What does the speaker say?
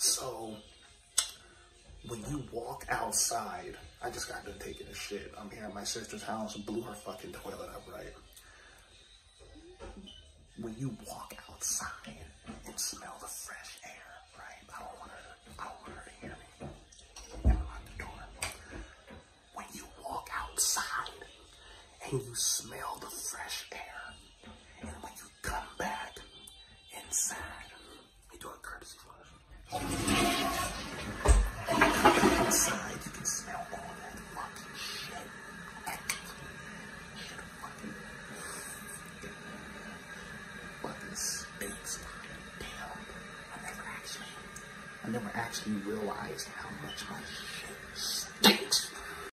So when you walk outside, I just got done taking a shit. I'm here at my sister's house and blew her fucking toilet up, right? When you walk outside and smell the fresh air, right? I don't want her to hear me. Never lock the door. When you walk outside and you smell the fresh air, and when you come back inside, we do a courtesy flush. Inside, you can smell all that fucking shit. Fucking stinks. Damn. I never actually realized how much my shit stinks.